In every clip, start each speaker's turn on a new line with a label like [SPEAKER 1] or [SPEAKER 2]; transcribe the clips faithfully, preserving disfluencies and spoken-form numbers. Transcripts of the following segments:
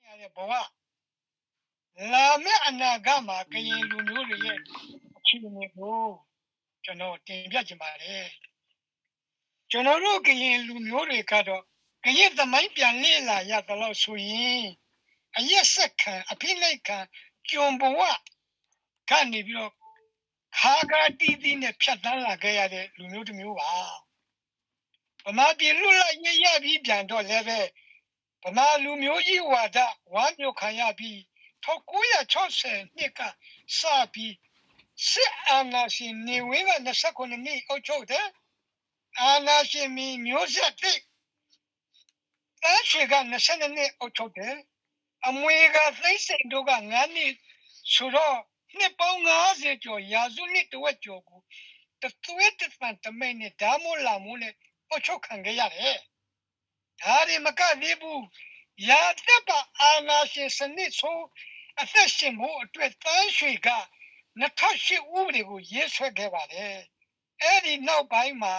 [SPEAKER 1] ရတယ်ဘဝလာမယ့်အနာဂတ်မှာကရင်လူမျိုးတွေရဲ့အခြေအနေကိုကျွန်တော်တင်ပြချင်ပါတယ်ကျွန်တော်တို့ကရင်လူမျိုးတွေကတော့ကရင်သမိုင်းပြန်လေ့လာရတော့ဆိုရင်အရက်ဆက်ခံအဖိနှိတ်ခံကြုံဘဝကနေပြီးတော့ခါကားတီးတီးနဲ့ဖြတ်တန်းလာခဲ့ရတဲ့လူမျိုးတစ်မျိုးပါဗမာပြည်လူလိုက်ရရပြီးပြန်တော့လည်းပဲဗမာလူမျိုးကြီးဝါဒဝါမျိုးခံရပြီး천구백육십နှစ်ကစပြီးစစ်အာဏာရှင်နေဝင်းက29နှစ်အုပ်ချုပ်တဲ့အာဏာရှင်မျိုးဆက်တိတ်တန်းရွှေက22နှစ်အုပ်ချုပ်တယ်အမွေကသိစိန်တို့က9နှစ်ဆိုတော့နှစ်ပေါင်း50ကျော်ရာစုနှစ်တဝက်ကျော်ကိုတသွေးတပံတမိတ်နဲ့ဓာမိုးလာမိုးနဲ့အုပ်ချုပ်ခံခဲ့ရတယ်ဒါတွေမကသေးဘူးရာသက်ပါအာဏာရှင်စနစ်ဆိုအသက်ရှင်ဖို့အတွက်တန်းရွှေက2008ဥပဒေကိုရေးဆွဲခဲ့ပါတယ်အဲ့ဒီနောက်ပိုင်းမှာ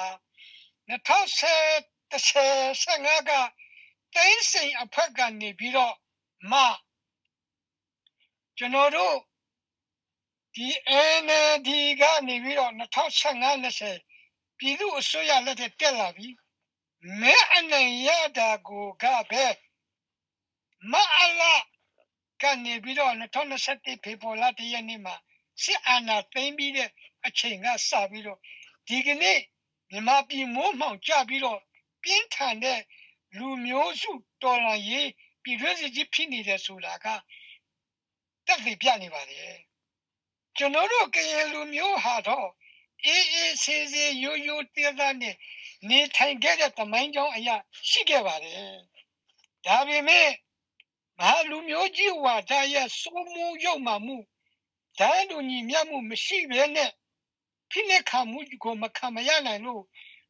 [SPEAKER 1] 2015ကတိုင်းစိန်အဖွဲ့ကနေပြီးတော့မကျွန်တော်တို့ဒီ N L D ကနေပြီးတော့2015-20ပြည်သူ့အစိုးရလက်ထက်တက်လာပြီမဲအနိုင်ရတာကိုကပဲမအလာကနေပြီးတော့2021ဖေဖော်ဝါရီလတရက်နေ့မှာစစ်အာဏာသိမ်းပြီးတဲ့အချိန်ကစပြီးတော့ဒီကနေ့မြန်မာပြည်မိုးမှောင်ကျပြီးတော့ပြင်းထန်တဲ့လူမျိုးစုတော်လှန်ရေးပြည်တွင်းစစ်ကြီးဖြစ်နေတယ်ဆိုတာကတက်ပြီးပြနေပါလေကျွန်တော်တို့ကရင်လူမျိုးဟာတော့အေးအေးဆေးဆေးရိုးရိုးသေးသားနဲ့နေထိုင်ခဲ့တဲ့သမိုင်းကြောင်းအရာရှိခဲ့ပါတယ်ဒါပေမဲ့မဟာလူမျိုးကြီးဝါဒရဲ့စိုးမိုးရုံမှမှုဓာတ်လူညီမျှမှုမရှိဘဲနဲ့ဖိနှိပ်ခံမှုကိုမခံမရနိုင်လို့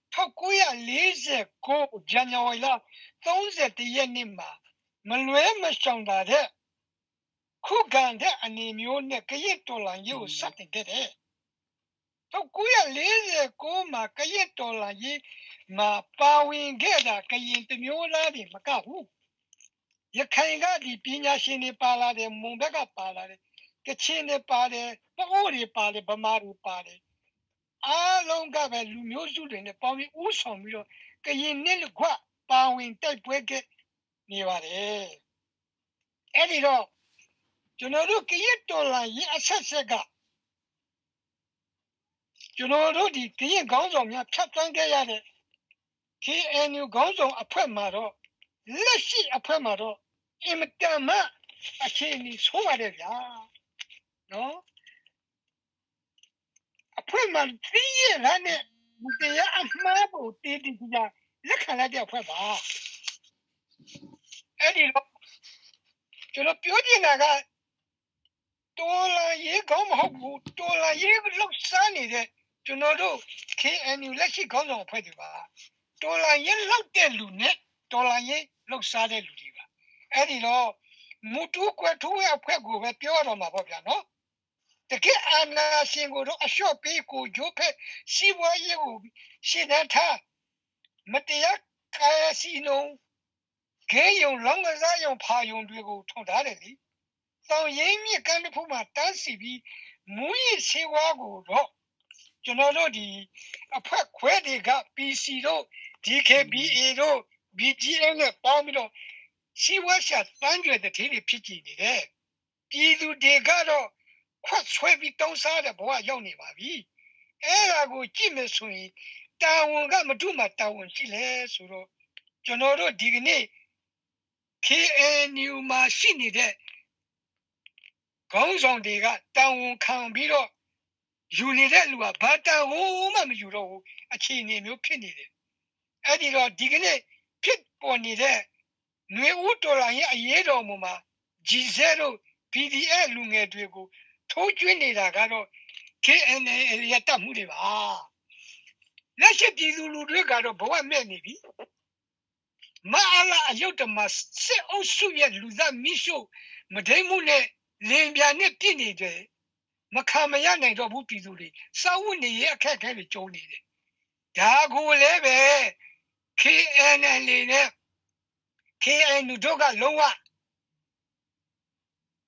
[SPEAKER 1] 천구백사십구ဇန်နဝါရီလ31ရက်နေ့မှာမလွဲမရှောင်တာတဲ့ခုခံတဲ့အနေမျိုးနဲ့ကရင်တော်လှန်ရေးကိုစတင်ခဲ့တယ်천구백사십구မှာကရင်တော်လှန်ရေးမှာပါဝင်ခဲ့တာကရင်တမျိုးသားတွေမကဘူးရခိုင်ကဒီပညာရှင်တွေပါလာတယ်မွန်ဘက်ကပါလာတယ်ကချင်တွေပါတယ်ပအိုးတွေပါတယ်ဗမာတွေပါတယ်အားလုံးကပဲလူမျိုးစုတွေနဲ့ပေါင်းပြီးဥဆောင်ပြီးတော့ကရင်နဲ့လကွပါဝင်တိုက်ပွဲခဲ့နေပါတယ်အဲ့ဒီတော့ကျွန်တော်တို့ကရင်တော်လှန်ရေးအဆက်ဆက်ကကျွန်တော်တို့ဒီကရင်ခေါင်းဆောင်များဖြတ်သန်းခဲ့ရတဲ့ K N U ခေါင်းဆောင်အဖွဲ့မှာတော့လက်ရှိအဖွဲ့မှာတော့အင်မတန်မှအခြေအနေဆိုးပါတယ်ဗျာနော်အဖွဲ့မှာသိရတဲ့တရားအမှားကိုတည်တည်ကြလက်ခံလိုက်တဲ့အဖွဲ့ပါအဲ့ဒီတော့ကျွန်တော်ပြောချင်တာကတော်လာရေးကောင်းမဟုတ်ဘူးတော်လာရေးလောက်စားနေတဲ့ကျွန်တော်တို့ K N U လက်ရှိခေါင်းဆောင်အဖွဲ့တွေပါတော်လာရေးလောက်တဲ့လူနဲ့တော်လာရေးလောက်စားတဲ့လူတွေပါအဲ့ဒီတော့မူတူကွယ်ထူးရဲ့အဖွဲ့ကိုပဲပြောတော့မှာပေါ့ဗျာနော်တကယ်အာဏာရှင်ကိုတော့အလျှော့ပေးကိုဂျိုးဖက်စီးပွားရေးကိုရှင်းတဲ့ထားမတရားကာယစီနုံဂေးယုံလောင်းကစားယုံဖာယုံတွေကိုထုံထားတယ်လေတောင်ရင်းမြစ်ကမ်းတစ်ဖက်မှာတန်းစီပြီးမူရစ်ဆေးဝါးကိုတော့ကျွန်တော်တို့ဒီအဖွဲ့ခွဲတွေက P C တို့ D K B A တို့ B G M နဲ့ပေါင်းပြီးတော့စီဝါရှာတန်းကြွတဲ့ထေးတွေဖြစ်ကြနေတယ်ပြည်သူတွေကတော့ခွတ်ဆွဲပြီးတောင်းစားတဲ့ဘဝရောက်နေပါပြီအဲ့ဒါကိုကြည့်မယ်ဆိုရင်တာဝန်ကမတို့မှတာဝန်ရှိလဲဆိုတော့ကျွန်တော်တို့ဒီကနေ့ K N U မှာရှိနေတဲ့ခေါင်းဆောင်တွေကတာဝန်ခံပြီးတော့ယူနေတဲ့လူကဘာတာဝန်မှမယူတော့ဘူးအခြေအနေမျိုးဖြစ်နေတယ်အဲ့ဒီတော့ဒီကနေ့ဖြစ်ပေါ်နေတဲ့ຫນွေဦးတော်လိုင်းရဲ့အရေးတော်ပုံမှာ G Z တို့ P D F လူငယ်တွေကိုထိုးကျွင်းနေတာကတော့ K N L ရတတ်မှုတွေပါလက်ရှိပြည်သူလူတွေကတော့ဘဝမဲ့နေပြီမအလာအယုတ်တမစစ်အုပ်စုရဲ့လူသားမိရှုမဒိမှုနဲ့လင်ပြာနဲ့ပြည့်နေတယ်မခံမရနိုင်တော့ဘူးပြည်သူတွေစာဝတ်နေရအခက်အခဲတွေကြုံနေတယ်ဒါကိုလည်းပဲ K N L နဲ့ K N U တို့ကလုံးဝ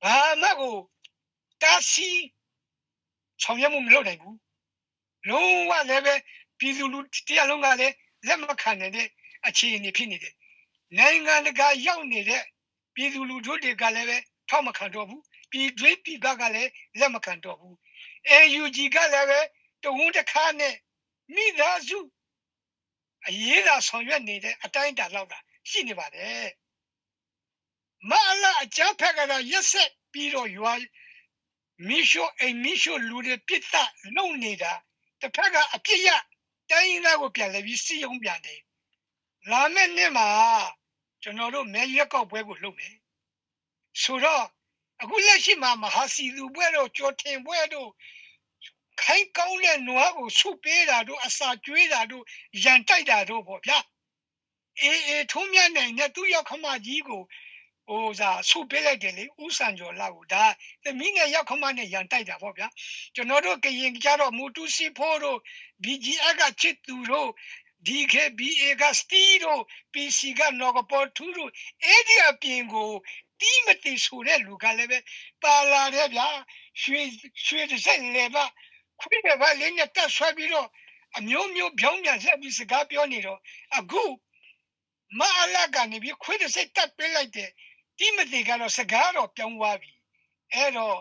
[SPEAKER 1] ဘာမှကိုတားဆီးဆောင်ရွက်မှုမလုပ်နိုင်ဘူးလုံးဝလည်းပဲပြည်သူလူတရားလုံးကလည်းလက်မခံနိုင်တဲ့အခြေအနေဖြစ်နေတယ်နိုင်ငံတကာရောက်နေတဲ့ပြည်သူလူထုတွေကလည်းပဲထောက်မခံတော့ဘူးပြည်တွင်းပြည်ပကလည်းလက်မခံတော့ဘူး A U G ကလည်းပဲတဝန်းတစ်ခါနဲ့မိသားစုအရေးသာဆောင်ရွက်နေတဲ့အတိုင်းအတာလောက်တာရှိနေပါတယ်မအလာအကြမ်းဖက်ကတော့ရက်ဆက်ပြီးတော့ရွာမီရှိုအိမ်မီရှိုလူတွေပြစ်တာလုံနေတာတစ်ဖက်ကအပြစ်ရတိုင်းရင်းသားကိုပြန်လဲပြီးစီယုံပြန်တယ်လာမယ့်နေ့မှာကျွန်တော်တို့မဲရွက်ကောက်ပွဲကိုလုပ်မယ်ဆိုတော့အခုလက်ရှိမှာမဟာစီလူပွဲတို့ကြော်တင်ပွဲတို့ခိုင်ကောင်းတဲ့နွားကိုဆုပေးတာတို့အစာကျွေးတာတို့ရန်တိုက်တာတို့ပေါ့ဗျာအေးအေးထုံးမြနိုင်တဲ့သူ့ရောက်ခမကြီးကိုဟိုစားဆုပေးလိုက်တယ်လေဥဆန်ကျော်လာကိုဒါသမီးနဲ့ရောက်ခမနဲ့ရန်တိုက်တာပေါ့ဗျာကျွန်တော်တို့ကရင်ကြတော့မူတူစီဖိုးတို့ B G F ကချစ်သူတို့ D K B A ကစတီတို့ P C ကနော်ကပေါ်ထူးတို့အဲ့ဒီအပြင်ကိုတီးမတီဆိုတဲ့လူကလည်းပဲပါလာတယ်ဗျာရွှေရွှေတစ်စက်လေပါခွေးပဲလေးနဲ့တက်ဆွဲပြီးတော့အမျိုးမျိုးပြောင်းပြန်ဆက်ပြီးစကားပြောနေတော့အခုမအလာကနေပြီးခွေးတစ်စက်တက်ပေးလိုက်တယ်တီးမတီကတော့စကားတော့ပြောင်းသွားပြီအဲ့တော့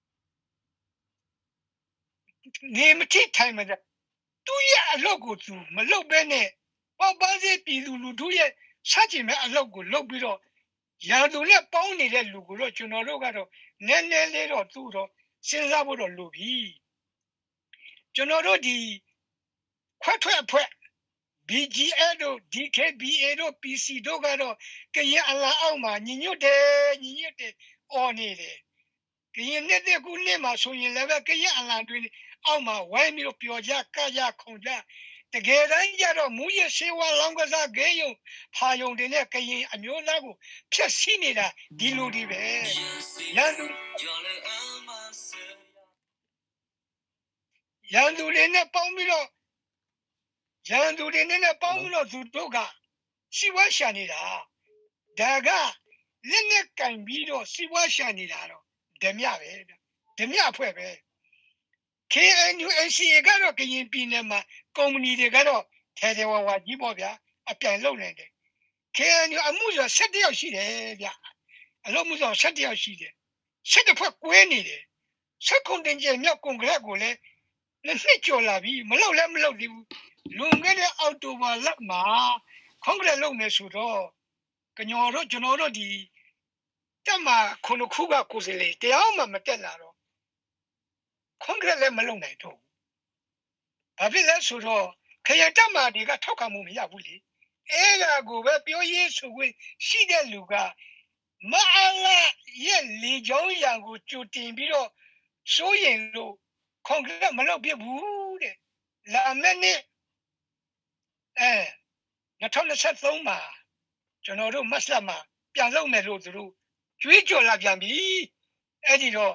[SPEAKER 1] နေမထိထိုင်မတဲ့သူ့ရဲ့အလုပ်ကိုသူမလုပ်ဘဲနဲ့ပေါ့ပါစေပြည်သူလူထုရဲ့ဆက်ကျင်မဲ့အလုပ်ကိုလုပ်ပြီးတော့ရန်သူနဲ့ပေါင်းနေတဲ့လူကိုတော့ကျွန်တော်တို့ကတော့နည်းနည်းလေးတော့သူ့တော့စဉ်းစားဖို့တော့လိုပြီကျွန်တော်တို့ဒီခွဲထွက်အဖွဲ့ B G F တို့ D K B A တို့ P C တို့ကတော့ကရင်အလားအောက်မှာညီညွတ်တယ်ညီညွတ်တယ်အော်နေတယ်ကရင်နဲ့တဲ့ခုနှစ်မှာဆိုရင်လည်းပဲကရင်အလားတွင်အောက်မှာဝိုင်းပြီးတော့ပျော်ကြကကြခုန်ကြတကယ်တမ်းကျတော့မူရရှိဝါလောင်းကစားဂေးယုံဖာယုံတွေနဲ့ကရင်အမျိုးသားကိုဖျက်ဆီးနေတာဒီလိုဒီပဲရန်သူရန်သူတွေနဲ့ပေါင်းပြီးတော့ရန်သူတွေနဲ့ပေါင်းပြီးတော့သူတို့ကစီဝါရှာနေတာဒါကလက်နဲ့ကင်ပြီးတော့စီဝါရှာနေတာတော့ဓမြပဲဓမြအဖွဲ့ပဲ K N U N C A ကတော့ကရင်ပြည်နယ်မှာကုမ္ပဏီတွေကတော့ထဲထဲဝါဝါကြီးပေါ့ဗျာအပြန်လုံနေတယ် K N U အမှုဆို၁၁ယောက်ရှိတယ်ဗျအလုံးမှုဆို၁၁ယောက်ရှိတယ်၁၁ဖွဲ့ကွဲနေတယ်၁၉တင်ကျမြောက်ကွန်ဂရက်ကိုလည်းနှစ်ကျော်လာပြီမလုံလည်းမလုံသေးဘူးလွန်ခဲ့တဲ့အောက်တိုဘာလမှာကွန်ဂရက်လုံနေဆိုတော့ကညော်တို့ကျွန်တော်တို့ဒီတက်မှာခုနှစ်ခုကကိုယ်စလေတရားမှမတက်လာတော့ကွန်ဂရက်လည်းမလုံနိုင်တော့ဘာဖြစ်လဲဆိုတော့ခရတက်မှာဒီကထောက်ခံမှုမရဘူးလေအဲ့ဒါကိုပဲပြောရေးဆိုခွင့်ရှိတဲ့လူကမအလာရဲ့လေကြောင်းရံကိုကြိုတင်ပြီးတော့စိုးရင်လို့ကွန်ဂရက်မလုပ်ပြဘူးတဲ့လာမယ့်နေ့အဲ၂၀၂၃မှာကျွန်တော်တို့မတ်လမှာပြန်လုပ်မယ်လို့သူတို့ကြွေးကြော်လာပြန်ပြီအဲ့ဒီတော့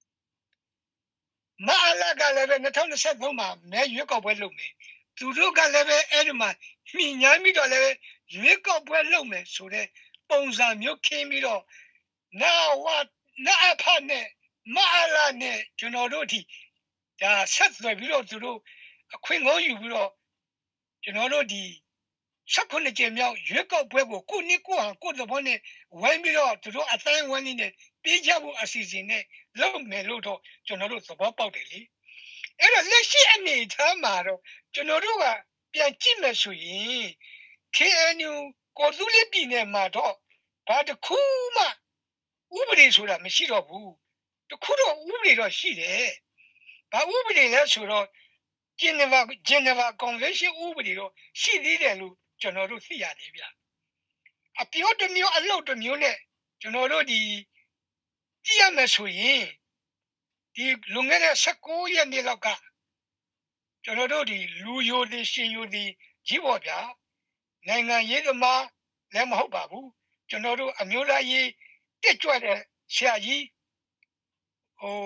[SPEAKER 1] မအလာကလည်းပဲ၂၀၂၃မှာမဲရွေးကောက်ပွဲလုပ်မယ်သူတို့ကလည်းပဲအဲ့ဒီမှာမြင်ညာပြီးတော့လည်းရွေးကောက်ပွဲလုပ်မယ်ဆိုတဲ့ပုံစံမျိုးခင်းပြီးတော့နာဝနာအဖနဲ့မအလာနဲ့ကျွန်တော်တို့ဒီဒါဆက်သွယ်ပြီးတော့သူတို့အခွင့်အရေးယူပြီးတော့ကျွန်တော်တို့ဒီ၁၉ကျမြောက်ရွေးကောက်ပွဲကိုကိုနှစ်ကိုဟာကိုသဘောနဲ့ဝိုင်းပြီးတော့သူတို့အတိုင်းဝိုင်းနေပေးချဖို့အစီအစဉ်နဲ့လုပ်မယ်လို့တော့ကျွန်တော်တို့သဘောပေါက်တယ်လေအဲ့တော့လက်ရှိအနေထားမှာတော့ကျွန်တော်တို့ကပြန်ကြည့်မယ်ဆိုရင် K N U ကိုသူလေးပြည်နယ်မှာတော့ဘာတစ်ခုမှဥပဒေဆိုတာမရှိတော့ဘူးတခုတော့ဥပဒေတော့ရှိတယ်ဘာဥပဒေလဲဆိုတော့ Geneva Geneva Convention ဥပဒေတော့ရှိသေးတယ်လို့ကျွန်တော်တို့သိရတယ်ဗျအပြောတစ်မျိုးအလုပ်တစ်မျိုးနဲ့ကျွန်တော်တို့ဒီကြည့်ရမယ်ဆိုရင်ဒီလွန်ခဲ့တဲ့၁၉ရက်နေ့လောက်ကကျွန်တော်တို့ဒီလူယိုဒီရှင်ယိုဒီကြီးပေါ်ဗျာနိုင်ငံရေးသမားလည်းမဟုတ်ပါဘူးကျွန်တော်တို့အမျိုးသားရေးတက်ကြွတဲ့ဆရာကြီးဟို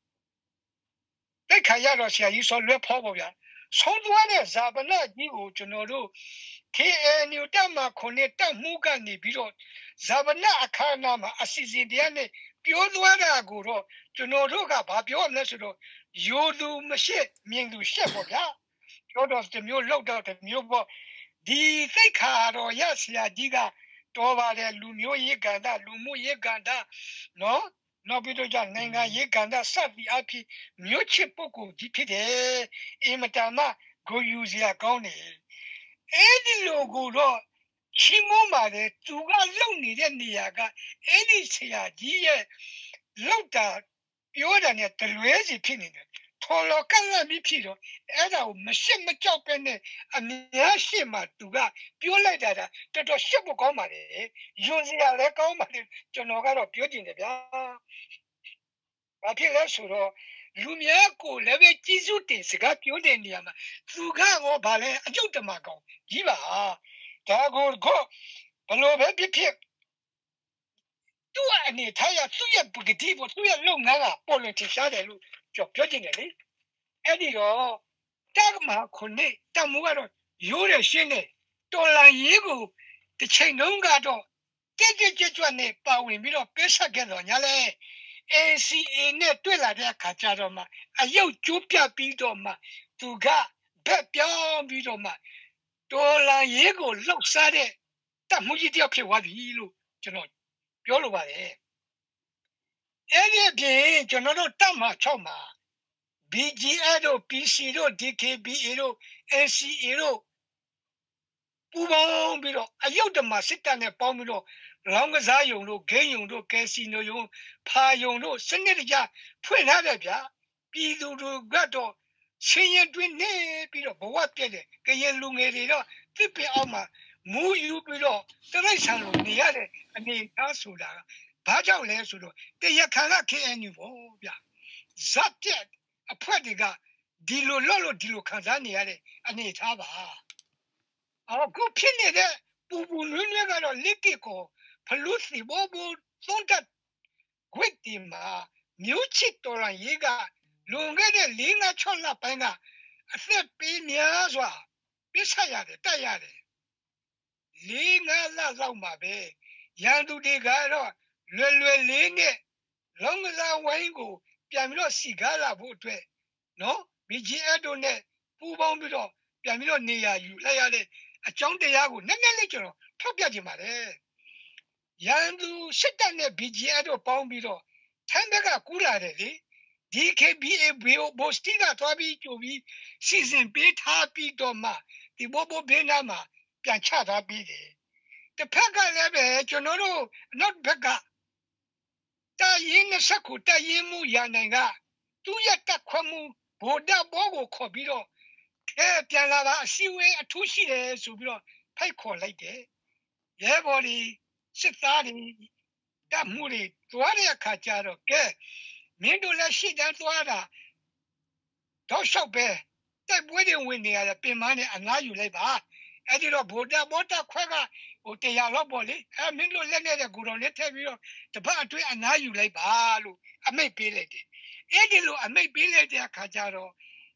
[SPEAKER 1] တက်ခါရတော့ဆရာကြီးဆိုလွဲဖောပေါ့ဗျာဆုံးသွားတဲ့ဇာပနာကြီးကိုကျွန်တော်တို့ K N U တက်မှာခုနှစ်တက်မှုကနေပြီးတော့ဇာပနာအခမ်းအနားမှာအစီအစဉ်တရားနဲ့ပြောသွားတာကိုတော့ကျွန်တော်တို့ကဘာပြောရမလဲဆိုတော့ယိုလူမရှိမြင်သူရှက်ပေါ့ဗျာပြောတော့ဒီမျိုးလောက်တော့ဒီမျိုးပေါ့ဒီစိတ်ခါတော့ရဆရာကြီးကတော်ပါတယ်လူမျိုးရေးကန္တာလူမှုရေးကန္တာနော်နောက်ပြီးတော့じゃနိုင်ငံရေးကန္တာစသည်အဖြစ်မျိုးချစ်ပုဂ္ဂိုလ်ကြီးဖြစ်တယ်အင်မတန်မှဂုဏ်ယူစရာကောင်းတယ်အဲ့ဒီလိုကိုတော့ချီးမွမ်းပါတယ်သူကလုံနေတဲ့နေရာကအဲ့ဒီဆရာကြီးရဲ့လောက်တာပြောတာနဲ့တလွဲစီဖြစ်နေတယ်ထော်လော်ကန့်လန့်ပြီးဖြစ်တော့အဲ့ဒါကိုမရှစ်မကြောက်ပဲနဲ့အများရှိမှသူကပြောလိုက်တာတော်တော်ရှစ်ဖို့ကောင်းပါတယ်ယွန်စရာလည်းကောင်းပါတယ်ကျွန်တော်ကတော့ပြောကျင်တယ်ဗျာဘာဖြစ်လဲဆိုတော့လူများကိုလည်းပဲကြီးစုတင်စကားပြောတဲ့နေရာမှာသူကတော့ဗာလဲအကျုပ်တမကောင်ကြီးပါဒါကိုကိုဘလို့ပဲဖြစ်ဖြစ်သူ့အနေထားရသူ့ရဲ့ပကတိပေါ်သူ့ရဲ့လုပ်ငန်းကပေါ်လွင်ထင်ရှားတယ်လို့ကျွန်တော်ပြောချင်တယ်လေအဲ့ဒီတော့တက်မှာခုနှစ်တမှုကတော့ရိုးရရှင်းနေတော်လန်ရေးကိုတစ်ချိန်လုံးကတော့ကြက်ကြက်ကြွကြွနဲ့ပါဝင်ပြီးတော့ပေးဆက်ခဲ့တော့ညာလဲ A C A နဲ့တွေ့လာတဲ့အခါကျတော့မှအယုတ်ကျိုးပြပြီးတော့မှသူကဘက်ပြောင်းပြီးတော့မှတော်လန်ရေးကိုလှုပ်ရှားတဲ့တမှုကြီးတယောက်ဖြစ်သွားပြီလို့ကျွန်တော်ပြောလိုပါတယ်အဲ့ဒီအပြင်ကျွန်တော်တို့တက်မှာ၆မှာ B G A တို့ P C တို့ D K B A တို့ A C A တို့ပူပေါင်းပြီးတော့အယုတ်တမစစ်တပ်နဲ့ပေါင်းပြီးတော့လောင်းကစားယုံတို့ဂိမ်းယုံတို့ကယ်စီနိုယုံဖာယုံတို့စနစ်တကျဖွင့်ထားတယ်ဗျာပြည်သူတို့ကတော့ဆင်းရဲတွင်းနေပြီးတော့ဘဝပြည့်တယ်ကရင်လူငယ်တွေတော့တစ်ပင်အောင်မှာမူယူပြီးတော့တရိတ်ဆန်လို့နေရတဲ့အနေအထားဆိုတာကဘာကြောင့်လဲဆိုတော့တရခါက K N U ပေါ့ဗျာဇက်ပြက်အဖွက်တွေကဒီလိုလော့လို့ဒီလိုခံစားနေရတဲ့အနေအထားပါအခုဖြစ်နေတဲ့ပူပူနွေးနွေးကတော့လက်ကကိုဖလူစီဘောဘောသုံးတခွင့်ဒီမှာမျိုးချစ်တော်ရရေးကလွန်ခဲ့တဲ့၄-၆လပိုင်းကအသက်ပေးများစွာပြစ်ဆက်ရတယ်တက်ရတယ်၄-၅လလောက်မှာပဲရန်သူတွေကတော့လွယ်လွယ်လေးနဲ့လောင်းကစားဝိုင်းကိုပြန်ပြီးတော့စီကားလာဖို့အတွက်နော် B G A တို့နဲ့ပူးပေါင်းပြီးတော့ပြန်ပြီးတော့နေရာယူလိုက်ရတဲ့အကြောင်းတရားကိုနည်းနည်းလေးကျွန်တော်ထောက်ပြချင်ပါတယ်ရန်သူစစ်တပ်နဲ့ B G A တို့ပေါင်းပြီးတော့ထိုင်းဘက်ကကူးလာတယ်လေ D K B A ဘိုစတီကသွားပြီးကြိုပြီးစီစဉ်ပေးထားပြီးတော့မှဒီဘောဘောဘင်းနာမှာပြန်ချထားပြီးတယ်တစ်ဖက်ကလည်းပဲကျွန်တော်တို့နောက်ဘက်ကတာရင်နဲ့ဆက်ကိုတာရင်မှုရနိုင်ကသူ့ရဲ့တက်ခွမှုဗိုလ်တပ်ဘောကိုခေါ်ပြီးတော့အဲပြန်လာတာအစီဝေးအထူးရှိတယ်ဆိုပြီးတော့ဖိုက်ခေါ်လိုက်တယ်ရဲဘော်ဒီစစ်သားတွေတမှုတွေသွားတဲ့အခါကျတော့ကဲမင်းတို့လည်းရှိတယ်သွားတာတော့ရှောက်ပဲတိုက်ပွဲတွေဝင်နေရတယ်ပြင်မနဲ့အငားယူလိုက်ပါအဲ့ဒီတော့ဗိုလ်တပ်ဘောတပ်ခွဲကဟိုတရားတော့ပေါ့လေအဲမင်းတို့လက်နဲ့ကူတော်လေးထည့်ပြီးတော့တပတ်အတွင်းအငားယူလိုက်ပါလို့အမိတ်ပေးလိုက်တယ်အဲ့ဒီလိုအမိတ်ပေးလိုက်တဲ့အခါကျတော့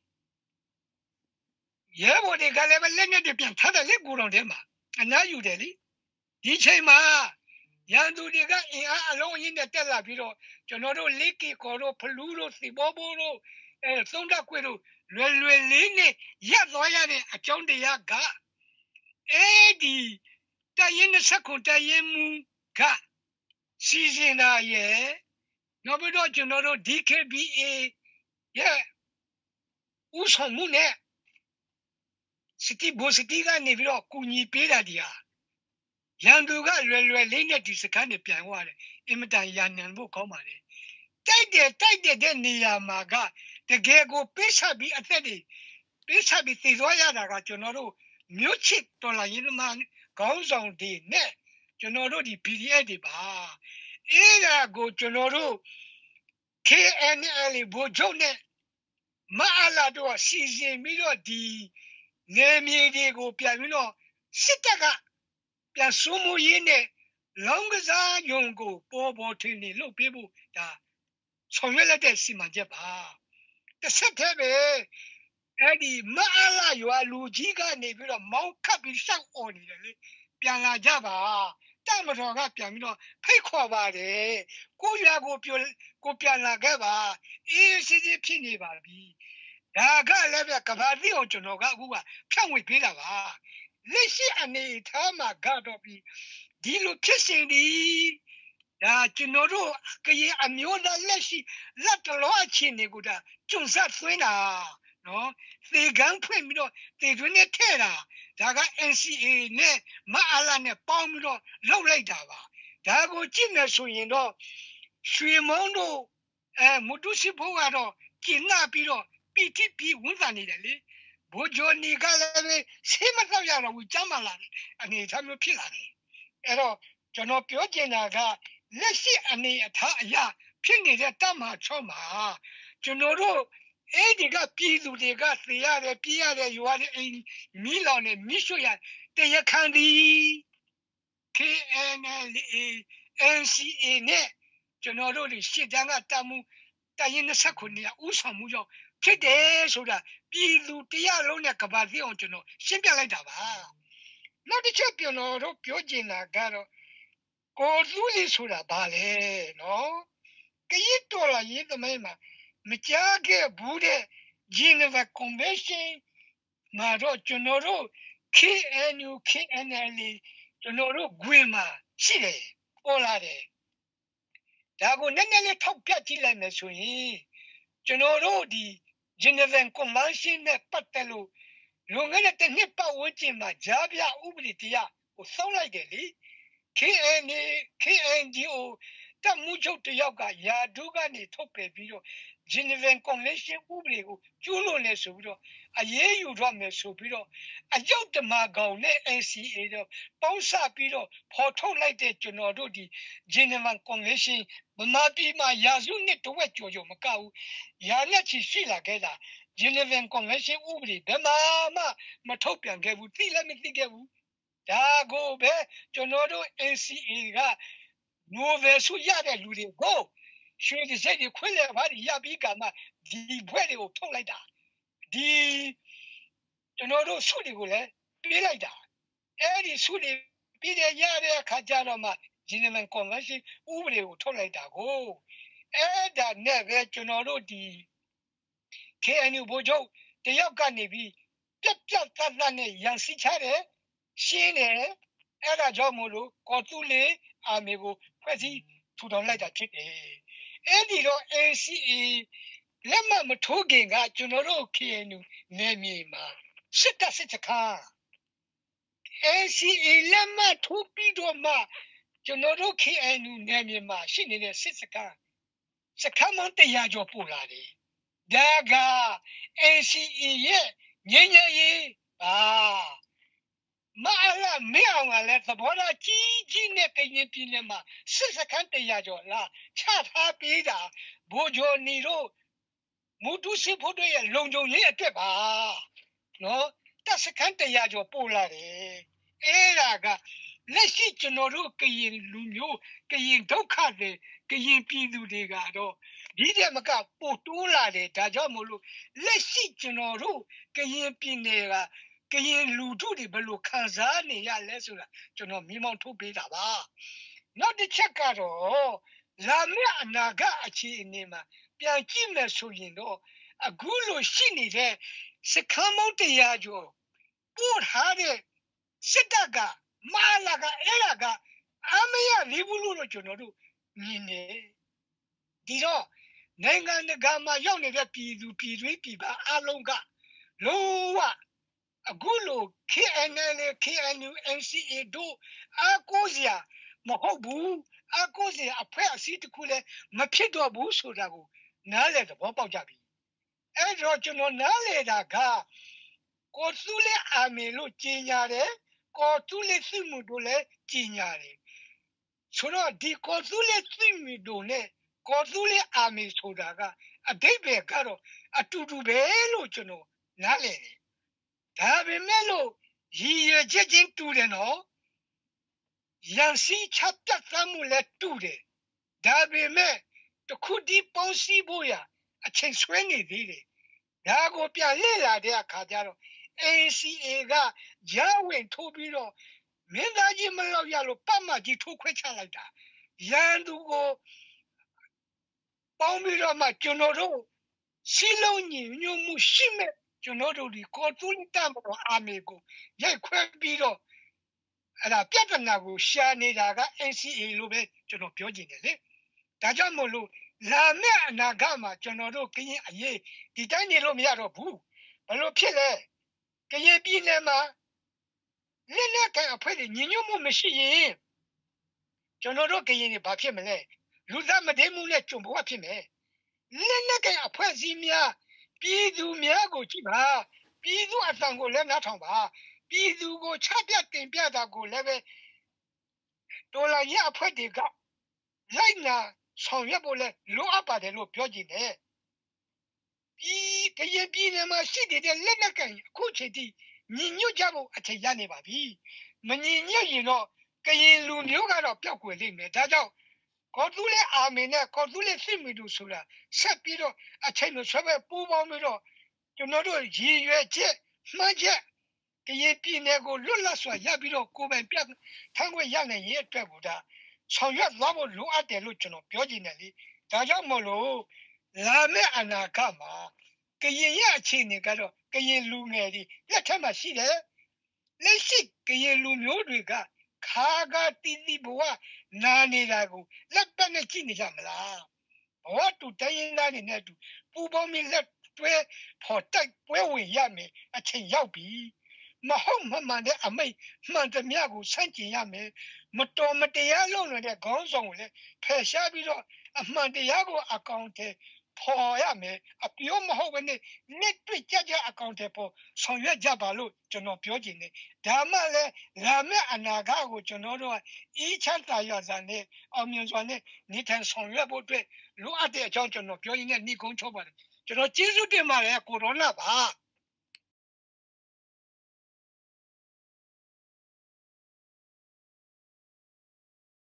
[SPEAKER 1] ရဲဘော်တွေကလည်းလက်နဲ့ပြန်ထားတယ်လေကူတော်ထဲမှာအငားယူတယ်လေဒီချိန်မှာရန်သူတွေကအင်အားအလုံးအင်းနဲ့တက်လာပြီးတော့ကျွန်တော်တို့လေးကီကော်တို့ဖလူးတို့စီဘောဘောတို့အဲသုံးတက်ခွေတို့လွယ်လွယ်လေးနဲ့ရပ်သွားရတဲ့အကြောင်းတရားကအဲဒီတရင်နဲ့ဆက်ခွန်တရင်မူကစီစဉ်တာရဲ့နောက်ပြီးတော့ကျွန်တော်တို့ D K B A ရဲ့ဥဆောင်မှုနဲ့စတီဘိုစတီကနေပြီးတော့ကူညီပေးတာဒီဟာရန်သူကလွယ်လွယ်လေးနဲ့ဒီစကားနဲ့ပြန်သွားတယ်အင်မတန်ရန်နံဖို့ကောင်းပါလေတိုက်တယ်တိုက်တယ်တဲ့နေရာမှာကတကယ်ကိုပိဆက်ပြီးအသက်တွေပိဆက်ပြီးသိသွားရတာကကျွန်တော်တို့မြို့ချစ်တော်လာရင်မှခေါင်းဆောင်တွေနဲ့ကျွန်တော်တို့ဒီ P D F တွေပါအဲ့ဒါကိုကျွန်တော်တို့ K N L ဘိုဂျုံနဲ့မအားလာတော့စီစဉ်ပြီးတော့ဒီနေမြေတွေကိုပြန်ပြီးတော့စစ်တပ်ကပြန်စိုးမိုးရင်းနဲ့လောင်းကစားယုံကိုပေါ်ပေါ်ထင်းနေလှုပ်ပေးဖို့ဒါဆောင်ရွက်လက်တဲ့စီမံချက်ပါတစ်ဆက်တည်းပဲအဲ့ဒီမအားလာရွာလူကြီးကနေပြီးတော့မောင်းခတ်ပြီးရှောက်អော်နေတယ်လေပြန်လာကြပါတမတော်ကပြန်ပြီးတော့ဖိတ်ခေါ်ပါတယ်ကိုရွာကိုပြောကိုပြန်လာခဲ့ပါအေးစစ်စစ်ဖြစ်နေပါပြီဒါကလည်းဗျကဘာတိအောင်ကျွန်တော်ကအခုကဖြန့်ဝေပေးတာပါလက်ရှိအနေထားမှာကတော့ပြီးဒီလိုဖြစ်စဉ်ဒီဒါကျွန်တော်တို့ကရင်အမျိုးသားလက်ရှိလက်တော်အချင်းတွေကိုဒါကျုံဆက်သွင်းတာနော်သေကန်းဖွင့်ပြီးတော့သေတွင်းနဲ့ထဲ့တာဒါက N C A နဲ့မအားလာနဲ့ပေါင်းပြီးတော့လှုပ်လိုက်တာပါဒါကိုကြည့်မယ်ဆိုရင်တော့ရွှေမုံတို့အဲမုတုစီဖို့ကတော့ကျင်းနာပြီးတော့ပီတိပီဝန်စားနေတယ်လေဘိုးဂျိုနီကလည်းဆေးမတော့ရတော့ဘူးကြမ်းမလာအနေထားမျိုးဖြစ်လာတယ်အဲ့တော့ကျွန်တော်ပြောချင်တာကလက်ရှိအနေအထားအရာဖြစ်နေတဲ့တမချောမှာကျွန်တော်တို့အဲ့ဒီကပြည်သူတွေကသေရတယ်ပြရတယ်ရွာတဲ့အိမ်မီးလောင်နေမိရွှေရတရခန်ဒီ K N L A N C A နဲ့ကျွန်တော်တို့ရှစ်တန်းကတမှုတရင်နှစ်ခုနေဥဆောင်မှုကြောင့်ဖြစ်တယ်ဆိုတာပြည်သူတရားလုံးနဲ့ကဘာသိအောင်ကျွန်တော်ရှင်းပြလိုက်တာပါနောက်တစ်ချက်ကျွန်တော်တို့ပြောချင်တာကတော့ကိုလူလီဆိုတာဘာလဲနော်ကရစ်တော်လာရေးသမိုင်းမှာမကြားခဲ့ဘူးတဲ့ Geneva Convention မှာတော့ကျွန်တော်တို့ K N U K N L ကျွန်တော်တို့ဂွင်မှာရှိတယ်ပေါ်လာတယ်ဒါကိုနည်းနည်းလေးထောက်ပြကြည့်လိုက်မယ်ဆိုရင်ကျွန်တော်တို့ဒီ Geneva Convention နဲ့ပတ်သက်လို့လွန်ခဲ့တဲ့တစ်နှစ်ပတ်ဝန်းကျင်မှာကြားပြဥပဒေတရားကိုစောင့်လိုက်တယ်လေ K N A K N G O တမှုချုပ်တယောက်ကယာဒုကနေထုတ်ပယ်ပြီးတော့ Geneva Convention ဥပဒေကိုကျူးလွန်နေဆိုပြီးတော့အရေးယူရမယ်ဆိုပြီးတော့အယုတ်တမကောင်နဲ့ N C A တော့ပေါင်းစပြီးတော့ဖော်ထုတ်လိုက်တဲ့ကျွန်တော်တို့ဒီ Geneva Convention ဗမာပြည်မှာရာစုနှစ်တဝက်ကျော်ကျော်မကဘူးရာနဲ့ချီရှိလာခဲ့တာ Geneva Convention ဥပဒေဘယ်မှာမှမထုတ်ပြန်ခဲ့ဘူးသိလည်းမသိခဲ့ဘူးဒါကိုပဲကျွန်တော်တို့ N C A ကနိုဗယ်ဆုရတဲ့လူတွေကိုရွှေဒီစိတ်တွေခွင့်လဲပါရပြီးကမှဒီဘွဲ့တွေကိုထုတ်လိုက်တာဒီကျွန်တော်တို့ဆုတွေကိုလည်းပေးလိုက်တာအဲ့ဒီဆုတွေပြည်ရရတဲ့အခါကျတော့မှ Geneva Convention ဥပဒေကိုထုတ်လိုက်တာကိုအဲ့ဒါနဲ့ပဲကျွန်တော်တို့ဒီ K N U ဘိုးချုပ်တယောက်ကနေပြီးပြက်ပြက်တတ်တတ်နဲ့ရန်စီချတယ်ရှင်းတယ်အဲ့ဒါကြောင့်မို့လို့ကော်တူလေးအာမေကိုဖွဲ့စည်းထူထောင်လိုက်တာဖြစ်တယ်အဲ့ဒီတော့ N C A လက်မှတ်မထိုးခင်ကကျွန်တော်တို့ K N U နယ်မြေမှာစစ်တပ်စစ်တခါ N C A လက်မှတ်ထိုးပြီးတော့မှကျွန်တော်တို့ K N U နယ်မြေမှာရှိနေတဲ့စစ်စခန်းစခန်းမတရားကျော်ပို့လာတယ်ဒါက N C A ရဲ့ငြိမ်းချမ်းရေးပါမအားလားမအောင်လည်းသဘောထားကြီးကြီးနဲ့ကရင်ပြည်နယ်မှာစစ်စခန်းတရားကျော်လားချထားပေးတာဘိုးဂျိုနီတို့မူတူစီဖို့ရဲ့လုံခြုံရေးအတွက်ပါနော်တပ်စခန်းတရားကျော်ပို့လာတယ်အဲ့ဒါကလက်ရှိကျွန်တော်တို့ကရင်လူမျိုးကရင်ဒုက္ခတွေကရင်ပြည်သူတွေကတော့ဒီတဲ့မကပို့တိုးလာတယ်ဒါကြောင့်မို့လို့လက်ရှိကျွန်တော်တို့ကရင်ပြည်နယ်ကကရင်လူထုတွေဘယ်လိုခံစားနေရလဲဆိုတာကျွန်တော်မြင်မောင်းထုတ်ပေးတာပါနောက်တစ်ချက်ကတော့လာမယ့်အနာဂတ်အခြေအနေမှာပြန်ကြည့်မယ်ဆိုရင်တော့အခုလိုရှိနေတဲ့စခန်းမောင်းတရားကျော်ပို့ထားတဲ့စစ်တပ်ကမာလာကအဲ့ဒါကအမရလေးဘူးလို့ကျွန်တော်တို့မြင်နေဒီတော့နိုင်ငံတကာမှာရောက်နေတဲ့ပြည်သူပြည်သွေးပြည်ပအားလုံးကလုံးဝအခုလို K N L K N U N C A တို့အကိုစရာမဟုတ်ဘူးအကိုစရာအဖွဲ့အစည်းတစ်ခုလည်းမဖြစ်တော့ဘူးဆိုတာကိုနားလည်သဘောပေါက်ကြပြီအဲ့တော့ကျွန်တော်နားလည်တာကကိုစုလေးအာမေလို့ကြီးညာတယ်ကိုစုလေးသိမှုတို့လည်းကြီးညာတယ်ဆိုတော့ဒီကိုစုလေးသိမှုတို့နဲ့ကိုစုလေးအာမေဆိုတာကအဓိပ္ပာယ်ကတော့အတူတူပဲလို့ကျွန်တော်နားလည်တယ်ဒါပေမဲ့လို့ရည်ရွယ်ချက်ချင်းတူတယ်နော်ရန်စီချက်ပြတ်သမှုလည်းတူတယ်ဒါပေမဲ့တခုဒီပေါင်းစည်းဖို့ရအချိန်ဆွဲနေသေးတယ်ဒါကိုပြန်လေ့လာတဲ့အခါကျတော့ N C A ကဂျာဝင်ထိုးပြီးတော့မင်းသားကြီးမလောက်ရလို့ပတ်မကြီးထိုးခွဲချလိုက်တာရန်သူကိုပေါင်းပြီးတော့မှကျွန်တော်တို့စီလုံးညီညွတ်မှုရှိမဲ့ကျွန်တော်တို့ဒီကော်တူးတမ်ပေါ်အာမေကိုရိုက်ခွဲပြီးတော့အဲ့ဒါပြဿနာကိုရှာနေတာက N C A လို့ပဲကျွန်တော်ပြောချင်တယ်လေဒါကြောင့်မို့လို့လာမယ့်အနာဂတ်မှာကျွန်တော်တို့ကရင်အရေးဒီတိုင်းနေလို့မရတော့ဘူးဘယ်လိုဖြစ်လဲကရင်ပြည်နယ်မှာလက်လက်ကန်အဖွဲ့တွေညီညွတ်မှုမရှိရင်ကျွန်တော်တို့ကရင်တွေဘာဖြစ်မလဲလူသားမတည်မှုနဲ့ကြုံဘဝဖြစ်မယ်လက်လက်ကန်အဖွဲ့အစည်းများပြည်သူများကိုကြည့်ပါပြည်သူအသံကိုလည်းနားထောင်ပါပြည်သူကိုချပြတင်ပြတာကိုလည်းပဲဒေါ်လာရအဖွဲ့တွေကလိုက်နာဆောင်ရွက်ဖို့လဲလိုအပ်ပါတယ်လို့ပြောကြည့်တယ်ပြည်ကရင်ပြည်နယ်မှာရှိတဲ့လက်လက်ကန်အခုချိန်ထိညီညွတ်ကြဖို့အချိန်ရနေပါပြီမညီညွတ်ရင်တော့ကရင်လူမျိုးကတော့ပျောက်ကွယ်လိမ့်မယ်ဒါကြောင့်ကော်တူးလေးအာမင်နဲ့ကော်တူးလေးစစ်မီတူဆိုတာဆက်ပြီးတော့အချိန်မဆွဲပဲပူပေါင်းပြီးတော့ကျွန်တော်တို့ရည်ရွယ်ချက်မှန်းချက်ကရင်ပြည်နယ်ကိုလွတ်လပ်စွာရပြီးတော့ကိုယ်ပိုင်ပြတ်ထမ်းခွင့်ရနိုင်ရဲ့အတွက်ကိုဒါဆောင်ရွက်သွားဖို့လိုအပ်တယ်လို့ကျွန်တော်ပြောချင်တယ်လေဒါကြောင့်မလို့လာမယ့်အနာဂတ်မှာကရင်ရဲ့အခြေအနေကတော့ကရင်လူငယ်တွေလက်ထက်မှာရှိတယ်လက်ရှိကရင်လူမျိုးတွေကခါကတီတီဘဝနာနေတာကိုလက်ပတ်နဲ့ကြည့်နေကြမလားဘဝတူတိုင်းသားတွေနဲ့တူပူပေါင်းပြီးလက်တွဲဖော်တိုက်ပွဲဝင်ရမယ်အချိန်ရောက်ပြီမဟုတ်မမှန်တဲ့အမိတ်မှန်သမျှကိုဆန့်ကျင်ရမယ်မတော်မတရားလုပ်နေတဲ့ခေါင်းဆောင်ကိုလည်းဖယ်ရှားပြီးတော့အမှန်တရားကိုအကောင့်ထဲပေါ်ရမယ်အပြောမဟုတ်ဘဲနဲ့လက်တွေ့ကြကြအကောင့်ထဲပေါ်ဆောင်ရွက်ကြပါလို့ကျွန်တော်ပြောချင်တယ်ဒါမှလည်းလာမယ့်အနာဂတ်ကိုကျွန်တော်တို့ကအီးချမ်းသာရစာနဲ့အောင်မြင်စွာနဲ့နေထိုင်ဆောင်ရွက်ဖို့အတွက်လိုအပ်တဲ့အကြောင်းကျွန်တော်ပြောရင်းနဲ့နှိကုံးချုပ်ပါတယ်ကျွန်တော်ကျေးဇူးတင်ပါတယ်ကိုရိုနာပါ